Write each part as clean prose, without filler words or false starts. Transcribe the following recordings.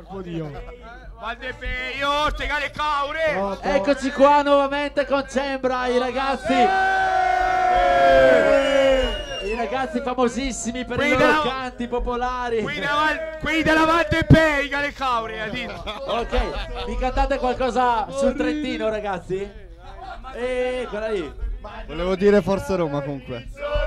Dio. Valdepeio, Stegale Caure. Eccoci qua nuovamente con Cembra, i ragazzi. I ragazzi famosissimi per i loro canti popolari. Qui dalla Valdepeio, Gale Caure. Ok, mi cantate qualcosa sul Trentino, ragazzi? Quella lì. Volevo dire Forza Roma comunque.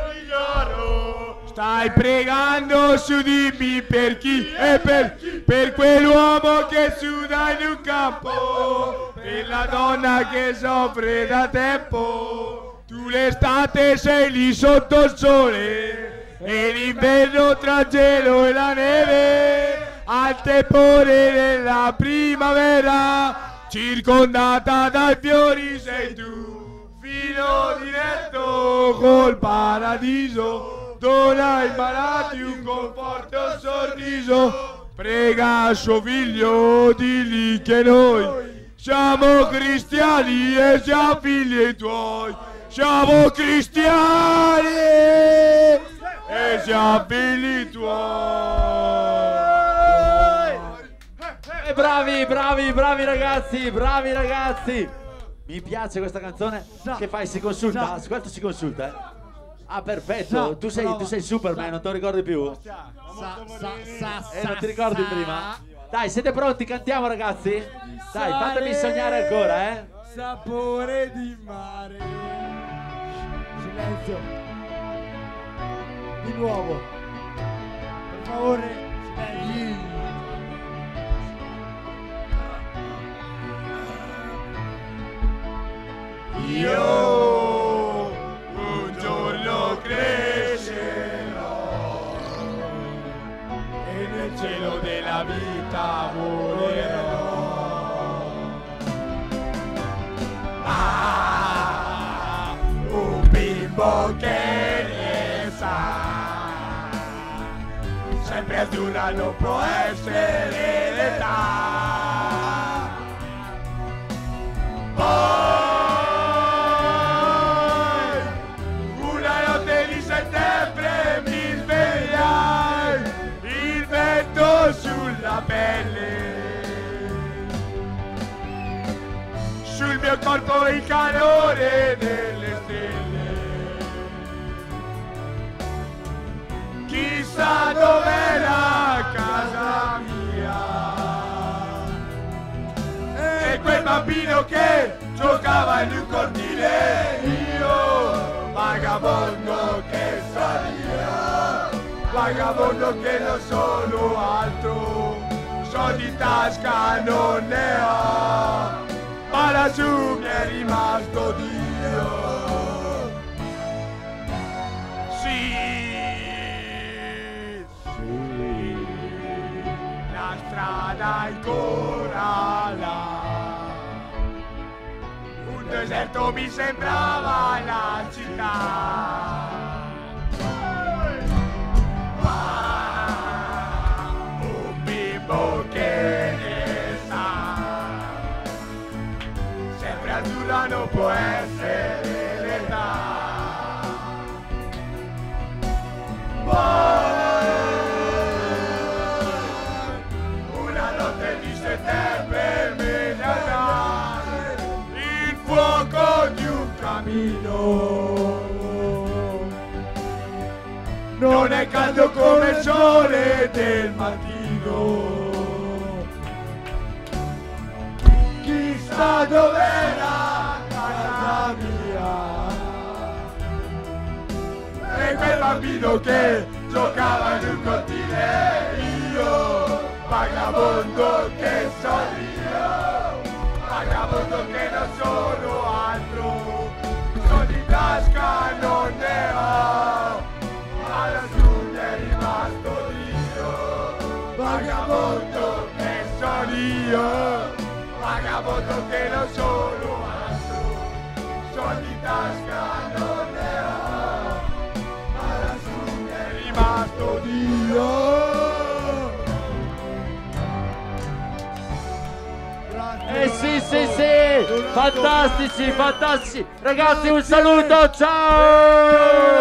Stai pregando su di me per chi e per quell'uomo che suda in un campo, per la donna che soffre da tempo. Tu l'estate sei lì sotto il sole e l'inverno tra il gelo e la neve, al tepore della primavera, circondata dai fiori sei tu, filo diretto col paradiso. Dona ai malati un conforto e un sorriso, prega suo figlio, digli che noi siamo cristiani e siamo figli tuoi, siamo cristiani e siamo figli tuoi. Bravi ragazzi. Mi piace questa canzone. Che fai? Si consulta? Ascolta, si consulta, Ah, perfetto, tu sei Superman, non te lo ricordi più? Non ti ricordi prima? Dai, siete pronti? Cantiamo, ragazzi? Dai, fatemi sognare ancora, Sapore di mare. Silenzio. Di nuovo. Per favore, silenzio. Io un giorno crescerò e nel cielo della vita volerò. Un bimbo che ne sa, sempre azzurra non può essere l'età. Sulla pelle, sul mio corpo il calore delle stelle. Chissà dov'era casa mia e quel bambino che giocava in un cortile. Io, vagabondo che salia, vagabondo che non sono altro, soldi in tasca non ne ho, ma lassù mi è rimasto Dio. Sì, la strada ancora là, un deserto mi sembrava la città. Che ne sa, sempre azzurra non può essere l'età. Una notte di settembre immediata, il fuoco di un camino non è caldo come il sole del mattino. Chissà dov'era casa mia e quel bambino che giocava in un cortile. Io, vagabondo che sono io, vagabondo che non sono altro, soldi in tasca non ne ho, ma lassù mi è rimasto Dio. Vagabondo che sono io, vagabondo che non sono altro, soldi in tasca non ne ho, ma lassù mi è rimasto Dio. Sì, fantastici, ragazzi, un saluto, ciao!